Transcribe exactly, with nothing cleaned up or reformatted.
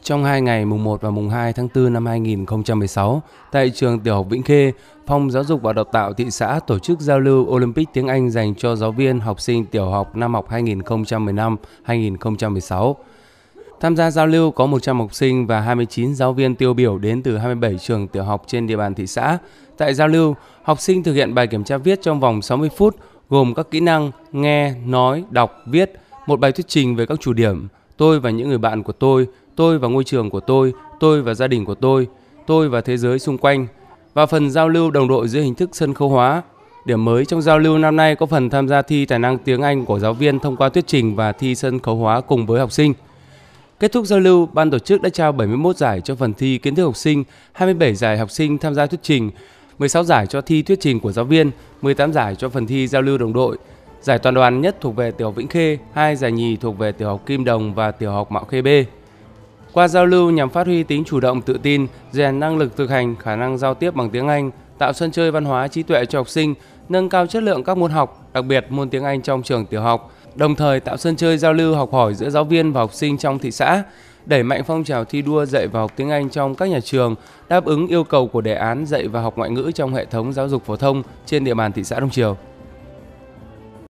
Trong hai ngày mùng một và mùng hai tháng tư năm hai nghìn không trăm mười sáu, tại trường Tiểu học Vĩnh Khê, Phòng Giáo dục và Đào tạo thị xã tổ chức giao lưu Olympic tiếng Anh dành cho giáo viên, học sinh tiểu học năm học hai nghìn không trăm mười lăm hai nghìn không trăm mười sáu. Tham gia giao lưu có một trăm học sinh và hai mươi chín giáo viên tiêu biểu đến từ hai mươi bảy trường tiểu học trên địa bàn thị xã. Tại giao lưu, học sinh thực hiện bài kiểm tra viết trong vòng sáu mươi phút, gồm các kỹ năng nghe, nói, đọc, viết, một bài thuyết trình về các chủ điểm tôi và những người bạn của tôi, tôi và ngôi trường của tôi, tôi và gia đình của tôi, tôi và thế giới xung quanh, và phần giao lưu đồng đội dưới hình thức sân khấu hóa. Điểm mới trong giao lưu năm nay có phần tham gia thi tài năng tiếng Anh của giáo viên thông qua thuyết trình và thi sân khấu hóa cùng với học sinh. Kết thúc giao lưu, ban tổ chức đã trao bảy mươi mốt giải cho phần thi kiến thức học sinh, hai mươi bảy giải học sinh tham gia thuyết trình, mười sáu giải cho thi thuyết trình của giáo viên, mười tám giải cho phần thi giao lưu đồng đội. Giải toàn đoàn nhất thuộc về tiểu học Vĩnh Khê, hai giải nhì thuộc về tiểu học Kim Đồng và tiểu học Mạo Khê B. Qua giao lưu nhằm phát huy tính chủ động tự tin, rèn năng lực thực hành, khả năng giao tiếp bằng tiếng Anh, tạo sân chơi văn hóa trí tuệ cho học sinh, nâng cao chất lượng các môn học, đặc biệt môn tiếng Anh trong trường tiểu học, đồng thời tạo sân chơi giao lưu học hỏi giữa giáo viên và học sinh trong thị xã, đẩy mạnh phong trào thi đua dạy và học tiếng Anh trong các nhà trường, đáp ứng yêu cầu của đề án dạy và học ngoại ngữ trong hệ thống giáo dục phổ thông trên địa bàn thị xã Đông Triều.